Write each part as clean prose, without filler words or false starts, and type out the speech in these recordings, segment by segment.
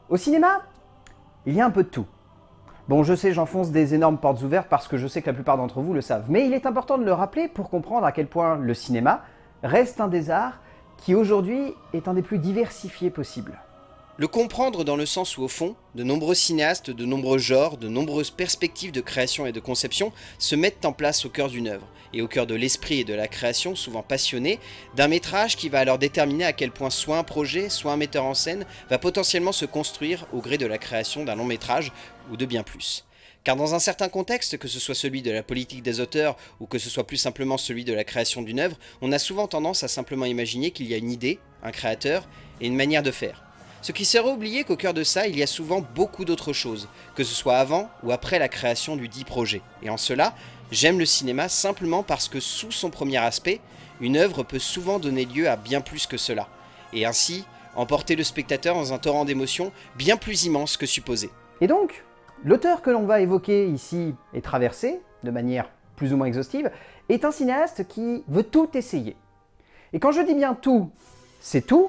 Au cinéma, il y a un peu de tout. Bon, je sais, j'enfonce des énormes portes ouvertes parce que je sais que la plupart d'entre vous le savent, mais il est important de le rappeler pour comprendre à quel point le cinéma reste un des arts qui aujourd'hui est un des plus diversifiés possibles. Le comprendre dans le sens où, au fond, de nombreux cinéastes, de nombreux genres, de nombreuses perspectives de création et de conception se mettent en place au cœur d'une œuvre, et au cœur de l'esprit et de la création, souvent passionné, d'un métrage qui va alors déterminer à quel point soit un projet, soit un metteur en scène va potentiellement se construire au gré de la création d'un long métrage, ou de bien plus. Car dans un certain contexte, que ce soit celui de la politique des auteurs, ou que ce soit plus simplement celui de la création d'une œuvre, on a souvent tendance à simplement imaginer qu'il y a une idée, un créateur, et une manière de faire. Ce qui serait oublié qu'au cœur de ça, il y a souvent beaucoup d'autres choses, que ce soit avant ou après la création du dit projet. Et en cela, j'aime le cinéma simplement parce que sous son premier aspect, une œuvre peut souvent donner lieu à bien plus que cela, et ainsi emporter le spectateur dans un torrent d'émotions bien plus immense que supposé. Et donc, l'auteur que l'on va évoquer ici et traverser, de manière plus ou moins exhaustive, est un cinéaste qui veut tout essayer. Et quand je dis bien tout, c'est tout,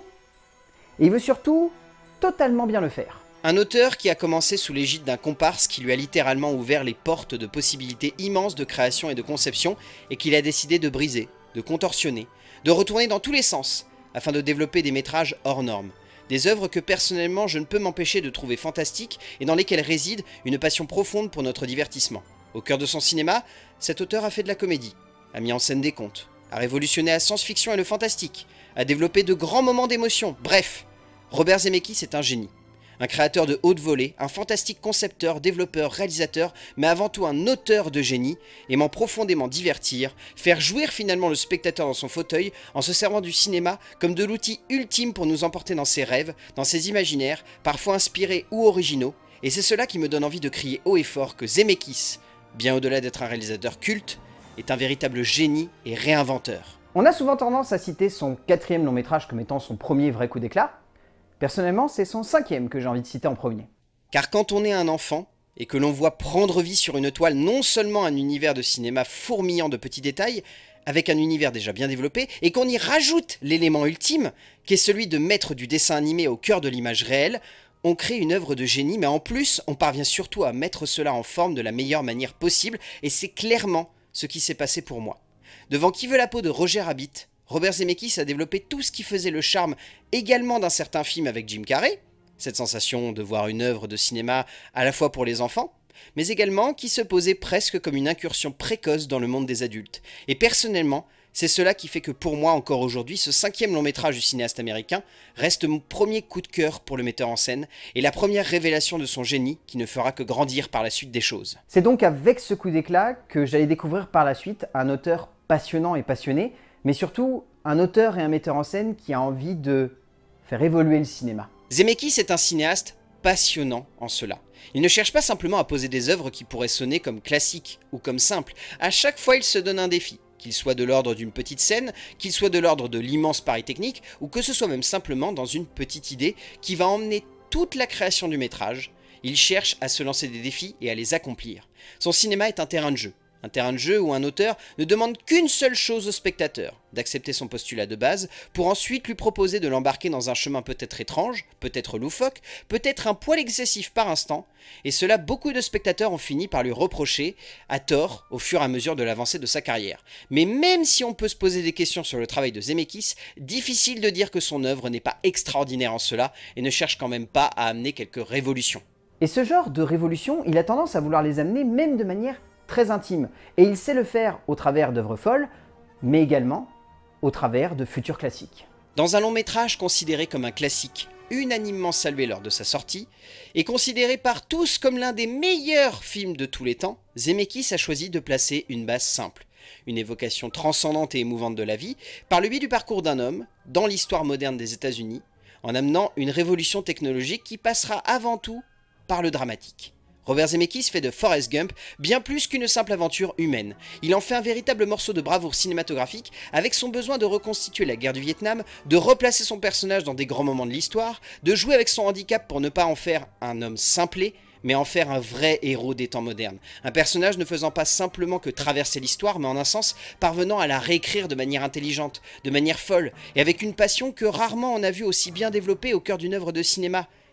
et il veut surtout totalement bien le faire. Un auteur qui a commencé sous l'égide d'un comparse qui lui a littéralement ouvert les portes de possibilités immenses de création et de conception et qu'il a décidé de briser, de contorsionner, de retourner dans tous les sens afin de développer des métrages hors normes. Des œuvres que personnellement je ne peux m'empêcher de trouver fantastiques et dans lesquelles réside une passion profonde pour notre divertissement. Au cœur de son cinéma, cet auteur a fait de la comédie, a mis en scène des contes, a révolutionné la science-fiction et le fantastique, a développé de grands moments d'émotion, bref. Robert Zemeckis est un génie. Un créateur de haute volée, un fantastique concepteur, développeur, réalisateur, mais avant tout un auteur de génie, aimant profondément divertir, faire jouir finalement le spectateur dans son fauteuil en se servant du cinéma comme de l'outil ultime pour nous emporter dans ses rêves, dans ses imaginaires, parfois inspirés ou originaux, et c'est cela qui me donne envie de crier haut et fort que Zemeckis, bien au-delà d'être un réalisateur culte, est un véritable génie et réinventeur. On a souvent tendance à citer son 4e long métrage comme étant son premier vrai coup d'éclat. Personnellement, c'est son 5e que j'ai envie de citer en premier. Car quand on est un enfant, et que l'on voit prendre vie sur une toile non seulement un univers de cinéma fourmillant de petits détails, avec un univers déjà bien développé, et qu'on y rajoute l'élément ultime, qui est celui de mettre du dessin animé au cœur de l'image réelle, on crée une œuvre de génie, mais en plus, on parvient surtout à mettre cela en forme de la meilleure manière possible, et c'est clairement ce qui s'est passé pour moi. Devant Qui veut la peau de Roger Rabbit, Robert Zemeckis a développé tout ce qui faisait le charme également d'un certain film avec Jim Carrey, cette sensation de voir une œuvre de cinéma à la fois pour les enfants, mais également qui se posait presque comme une incursion précoce dans le monde des adultes. Et personnellement, c'est cela qui fait que pour moi encore aujourd'hui, ce 5e long métrage du cinéaste américain reste mon premier coup de cœur pour le metteur en scène et la première révélation de son génie qui ne fera que grandir par la suite des choses. C'est donc avec ce coup d'éclat que j'allais découvrir par la suite un auteur passionnant et passionné, mais surtout un auteur et un metteur en scène qui a envie de faire évoluer le cinéma. Zemeckis est un cinéaste passionnant en cela. Il ne cherche pas simplement à poser des œuvres qui pourraient sonner comme classiques ou comme simples. À chaque fois, il se donne un défi, qu'il soit de l'ordre d'une petite scène, qu'il soit de l'ordre de l'immense pari technique, ou que ce soit même simplement dans une petite idée qui va emmener toute la création du métrage. Il cherche à se lancer des défis et à les accomplir. Son cinéma est un terrain de jeu. Un terrain de jeu où un auteur ne demande qu'une seule chose au spectateur, d'accepter son postulat de base, pour ensuite lui proposer de l'embarquer dans un chemin peut-être étrange, peut-être loufoque, peut-être un poil excessif par instant, et cela beaucoup de spectateurs ont fini par lui reprocher, à tort, au fur et à mesure de l'avancée de sa carrière. Mais même si on peut se poser des questions sur le travail de Zemeckis, difficile de dire que son œuvre n'est pas extraordinaire en cela, et ne cherche quand même pas à amener quelques révolutions. Et ce genre de révolution, il a tendance à vouloir les amener même de manière très intime. Et il sait le faire au travers d'œuvres folles, mais également au travers de futurs classiques. Dans un long métrage considéré comme un classique, unanimement salué lors de sa sortie, et considéré par tous comme l'un des meilleurs films de tous les temps, Zemeckis a choisi de placer une base simple, une évocation transcendante et émouvante de la vie, par le biais du parcours d'un homme, dans l'histoire moderne des États-Unis, en amenant une révolution technologique qui passera avant tout par le dramatique. Robert Zemeckis fait de Forrest Gump bien plus qu'une simple aventure humaine. Il en fait un véritable morceau de bravoure cinématographique avec son besoin de reconstituer la guerre du Vietnam, de replacer son personnage dans des grands moments de l'histoire, de jouer avec son handicap pour ne pas en faire un homme simplé, mais en faire un vrai héros des temps modernes. Un personnage ne faisant pas simplement que traverser l'histoire, mais en un sens parvenant à la réécrire de manière intelligente, de manière folle, et avec une passion que rarement on a vu aussi bien développée au cœur d'une œuvre de cinéma.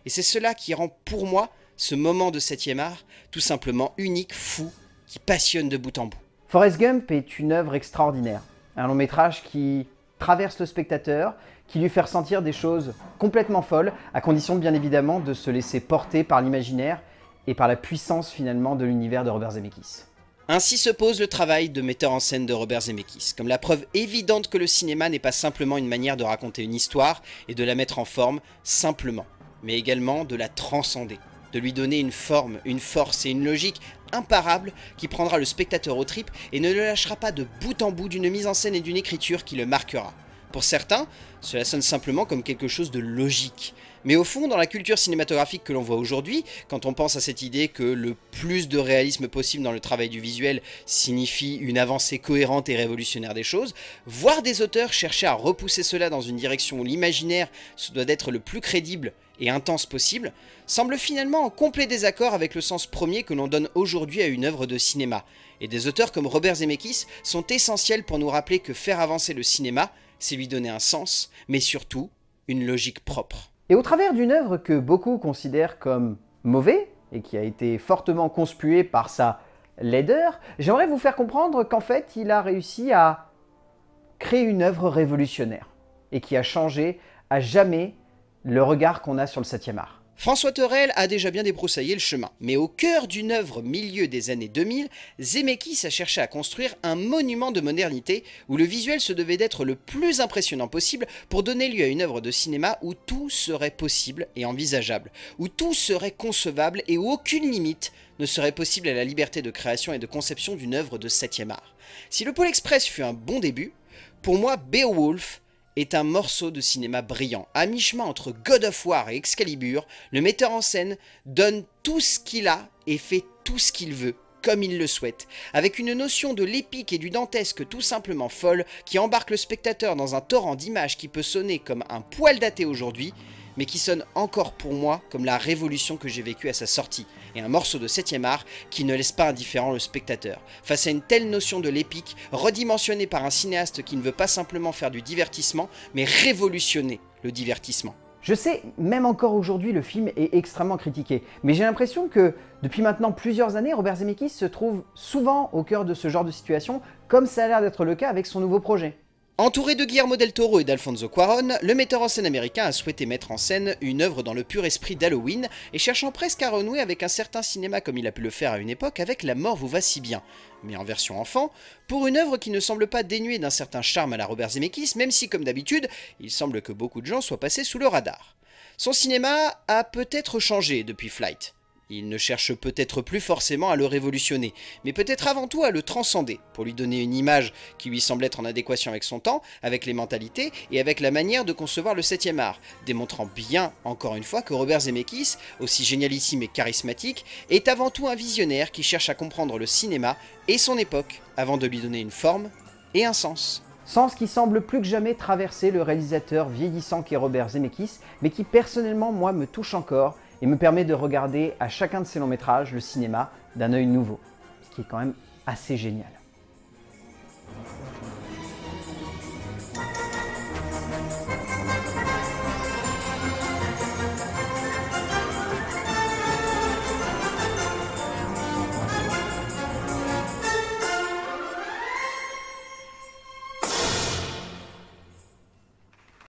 Et c'est cela qui rend pour moi ce moment de 7e art tout simplement unique, fou, qui passionne de bout en bout. Forrest Gump est une œuvre extraordinaire. Un long métrage qui traverse le spectateur, qui lui fait ressentir des choses complètement folles, à condition bien évidemment de se laisser porter par l'imaginaire et par la puissance finalement de l'univers de Robert Zemeckis. Ainsi se pose le travail de metteur en scène de Robert Zemeckis, comme la preuve évidente que le cinéma n'est pas simplement une manière de raconter une histoire et de la mettre en forme simplement, mais également de la transcender, de lui donner une forme, une force et une logique imparable qui prendra le spectateur aux tripes et ne le lâchera pas de bout en bout d'une mise en scène et d'une écriture qui le marquera. Pour certains, cela sonne simplement comme quelque chose de logique. Mais au fond, dans la culture cinématographique que l'on voit aujourd'hui, quand on pense à cette idée que le plus de réalisme possible dans le travail du visuel signifie une avancée cohérente et révolutionnaire des choses, voir des auteurs chercher à repousser cela dans une direction où l'imaginaire se doit d'être le plus crédible et intense possible, semble finalement en complet désaccord avec le sens premier que l'on donne aujourd'hui à une œuvre de cinéma. Et des auteurs comme Robert Zemeckis sont essentiels pour nous rappeler que faire avancer le cinéma, c'est lui donner un sens, mais surtout une logique propre. Et au travers d'une œuvre que beaucoup considèrent comme mauvais, et qui a été fortement conspuée par sa laideur, j'aimerais vous faire comprendre qu'en fait, il a réussi à créer une œuvre révolutionnaire, et qui a changé à jamais le regard qu'on a sur le 7e art. François Thorel a déjà bien débroussaillé le chemin, mais au cœur d'une œuvre milieu des années 2000, Zemeckis a cherché à construire un monument de modernité où le visuel se devait d'être le plus impressionnant possible pour donner lieu à une œuvre de cinéma où tout serait possible et envisageable, où tout serait concevable et où aucune limite ne serait possible à la liberté de création et de conception d'une œuvre de 7e art. Si le Pôle Express fut un bon début, pour moi Beowulf est un morceau de cinéma brillant. À mi-chemin entre God of War et Excalibur, le metteur en scène donne tout ce qu'il a et fait tout ce qu'il veut, comme il le souhaite, avec une notion de l'épique et du dantesque tout simplement folle qui embarque le spectateur dans un torrent d'images qui peut sonner comme un poil daté aujourd'hui, mais qui sonne encore pour moi comme la révolution que j'ai vécue à sa sortie, et un morceau de 7e art qui ne laisse pas indifférent le spectateur. Face à une telle notion de l'épique, redimensionnée par un cinéaste qui ne veut pas simplement faire du divertissement, mais révolutionner le divertissement. Je sais, même encore aujourd'hui, le film est extrêmement critiqué, mais j'ai l'impression que depuis maintenant plusieurs années, Robert Zemeckis se trouve souvent au cœur de ce genre de situation, comme ça a l'air d'être le cas avec son nouveau projet. Entouré de Guillermo del Toro et d'Alfonso Cuarón, le metteur en scène américain a souhaité mettre en scène une œuvre dans le pur esprit d'Halloween et cherchant presque à renouer avec un certain cinéma comme il a pu le faire à une époque avec La mort vous va si bien, mais en version enfant, pour une œuvre qui ne semble pas dénuée d'un certain charme à la Robert Zemeckis, même si comme d'habitude, il semble que beaucoup de gens soient passés sous le radar. Son cinéma a peut-être changé depuis Flight. Il ne cherche peut-être plus forcément à le révolutionner, mais peut-être avant tout à le transcender, pour lui donner une image qui lui semble être en adéquation avec son temps, avec les mentalités et avec la manière de concevoir le 7e art, démontrant bien, encore une fois, que Robert Zemeckis, aussi génialissime et charismatique, est avant tout un visionnaire qui cherche à comprendre le cinéma et son époque, avant de lui donner une forme et un sens. Sens qui semble plus que jamais traverser le réalisateur vieillissant qu'est Robert Zemeckis, mais qui personnellement, moi, me touche encore, et me permet de regarder à chacun de ces longs métrages le cinéma d'un œil nouveau, ce qui est quand même assez génial.